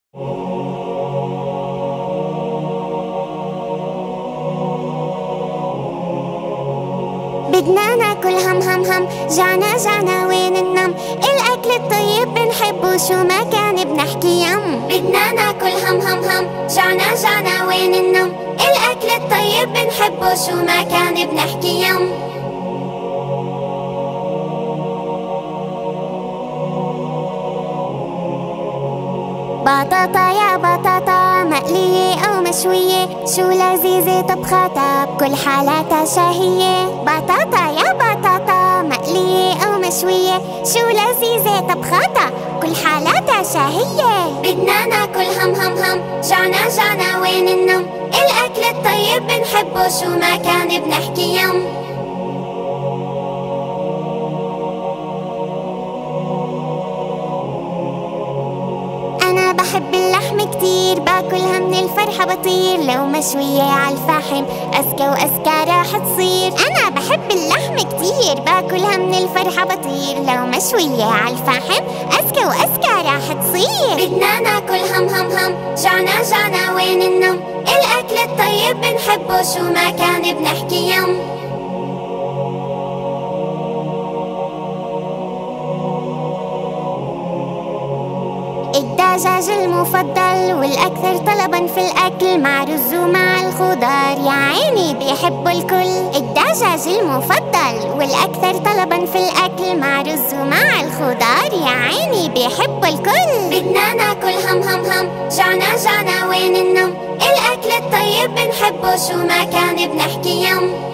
بدنا ناكل هم هم هم، جعنا جعنا وين ننام؟ الأكل الطيب بنحبه شو ما كان بنحكي يم. بدنا ناكل هم هم هم، جعنا جعنا وين ننام؟ الأكل الطيب بنحبه شو ما كان بنحكي يم. بطاطا يا بطاطا، مقلية أو مشوية، شو لذيذة طبخاتها بكل حالاتها شهية. بطاطا يا بطاطا، مقلية أو مشوية، شو لذيذة طبخاتها بكل حالاتها شهية. بدنا ناكل هم هم هم، جعنا جعنا وين ننام؟ الأكل الطيب بنحبه شو ما كان بنحكي يم. بحب اللحم كتير، باكلها من الفرحة بطير، لو مشوية عالفحم أزكى وأزكى راح تصير. أنا بحب اللحم كتير، باكلها من الفرحة بطير، لو مشوية عالفحم أزكى وأزكى راح تصير. بدنا ناكل هم هم هم، جعنا جعنا وين ننام؟ الأكل الطيب بنحبه شو ما كان بنحكي يم. الدجاج المفضل والأكثر طلباً في الأكل، مع رز ومع الخضار يا عيني بيحبوا الكل. الدجاج المفضل والأكثر طلباً في الأكل، مع رز ومع الخضار يا عيني بيحبوا الكل. بدنا ناكل هم هم هم، جعنا جعنا وين ننام؟ الأكل الطيب بنحبه شو ما كان بنحكي يم.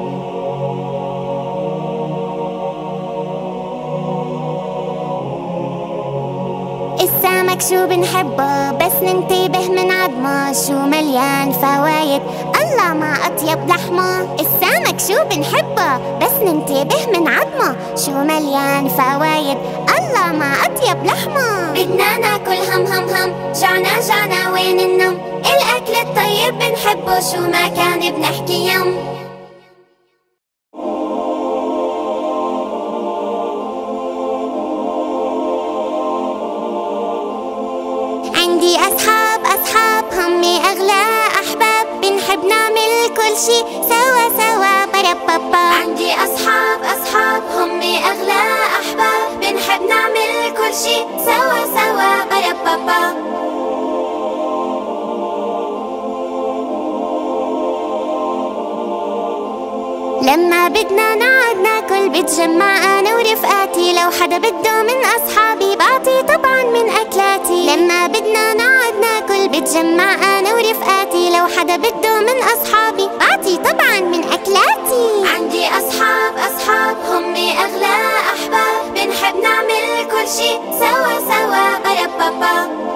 السمك شو بنحبه بس ننتبه من عظمه، شو مليان فوايد الله ما أطيب لحمه. السمك شو بنحبه بس ننتبه من عظمه، شو مليان فوايد الله ما أطيب لحمه. بدنا ناكل هم هم هم، جعنا جعنا وين ننام؟ الأكل الطيب بنحبه شو ما كان بنحكي يم. عندي أصحاب همي أغلى أحباب، بنحب نعمل كل شي سوا سوا بربابا. عندي أصحاب همي أغلى أحباب، بنحب نعمل كل شي سوا سوا بربابا. لما بدنا نقعد ناكل بتجمع أنا ورفقاتي، لو حدا بده من أصحابي بعطي طبعا من أكلاتي. لما بدنا نقعد ناكل بتجمع أنا ورفقاتي، لو حدا بده من أصحابي بعطي طبعا من أكلاتي. عندي أصحاب همي أغلى أحباب، بنحب نعمل كل شي سوا سوا بربابا.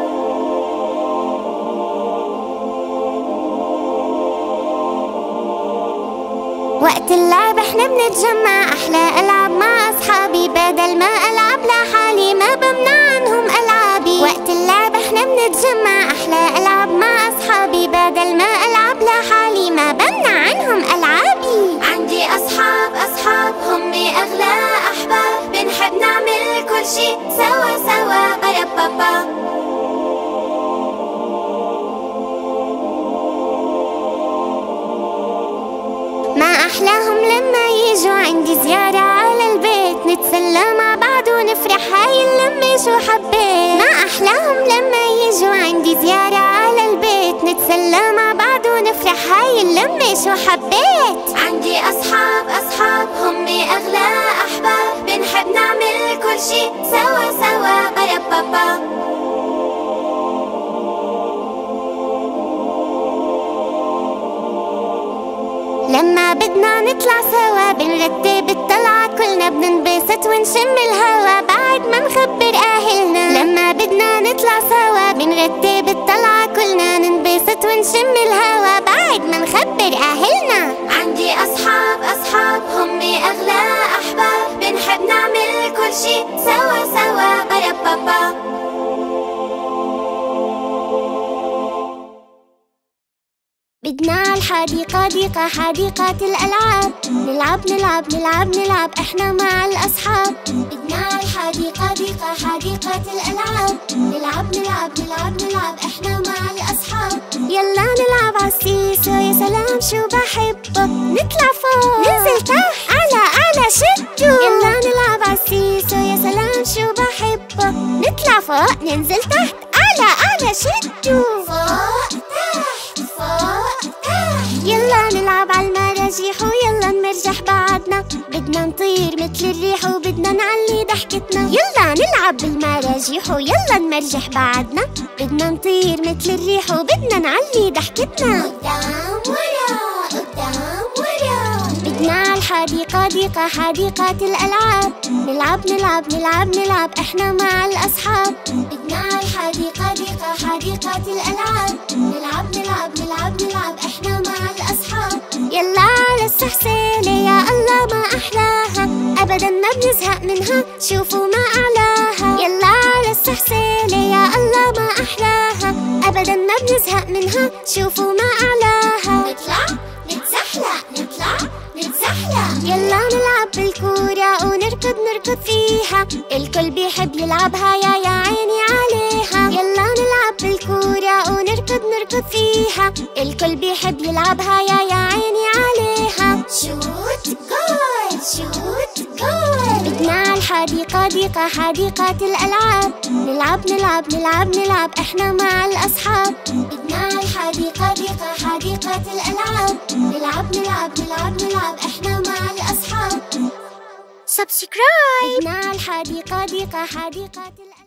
وقت اللعب احنا بنتجمع، احلى العب مع اصحابي، بدل ما العب لحالي ما بمنع عنهم العابي. وقت اللعب احنا بنتجمع، احلى العب مع اصحابي، بدل ما العب لحالي ما بمنع عنهم العابي. عندي اصحاب همي اغلى احباب، بنحب نعمل كل شي سوا سوا بربابا. ما أحلاهم لما يجوا عندي زيارة على البيت، نتسلى مع بعض ونفرح هاي اللمة شو حبيت. ما أحلاهم لما يجوا عندي زيارة على البيت، نتسلى مع بعض ونفرح هاي اللمة شو حبيت. عندي أصحاب همي أغلى أحباب، بنحب نعمل كل شي سوا سوا بربابا. لما بدنا نطلع سوا بنرتب الطلعة، كلنا بننبسط ونشم الهوا بعد ما نخبر أهلنا. لما بدنا نطلع سوا بنرتب الطلعة، كلنا ننبسط ونشم الهوا بعد ما نخبر أهلنا. عندي أصحاب همي أغلى أحباب، بنحب نعمل كل شي سوا سوا بربابا. بدنا عالحديقة ديقة حديقة الألعاب، نلعب نلعب نلعب نلعب إحنا مع الأصحاب. بدنا عالحديقة ديقة حديقة الألعاب، نلعب نلعب نلعب نلعب إحنا مع الأصحاب. يلا نلعب عالسيسو يا سلام شو بحبه، نطلع فوق ننزل تحت أعلى شدو. يلا نلعب عالسيسو يا سلام شو بحبه، نطلع فوق ننزل تحت أعلى شدو. فوق تحت فوق تحت. يلا نلعب عالمراجيح ويلا نمرجح بعضنا، بدنا نطير مثل الريح وبدنا نعلي ضحكتنا. يلا نلعب بالمراجيح ويلا نمرجح بعضنا، بدنا نطير مثل الريح وبدنا نعلي ضحكتنا. قدام ورا قدام ورا. بدنا عالحديقة ديقة حديقة الألعاب، نلعب نلعب نلعب نلعب إحنا مع الأصحاب. بدنا عالحديقة ديقة حديقة الألعاب، نلعب نلعب نلعب نلعب إحنا مع الأصحاب. يلا على السحسيلة يا الله ما أحلاها، أبدا ما بنزهق منها شوفوا ما أعلاها. يلا على السحسيلة يا الله ما أحلاها، أبدا ما بنزهق منها شوفوا ما أعلاها. نطلع نتزحلق نطلع نتزحلق. يلا نلعب بالكورة ونركض نركض فيها، الكل بيحب يلعبها يا عيني عليها. يلا نلعب بالكورة ونركض نركض فيها، الكل بيحب يلعبها يا عيني عليها. شوت جول شوت جول. بدنا عالحديقة ديقة حديقة الألعاب، نلعب نلعب نلعب نلعب إحنا مع الأصحاب. بدنا عالحديقة ديقة حديقة الألعاب، نلعب نلعب نلعب نلعب إحنا مع الأصحاب. سبسكرايب. بدنا عالحديقة ديقة حديقة الألعاب.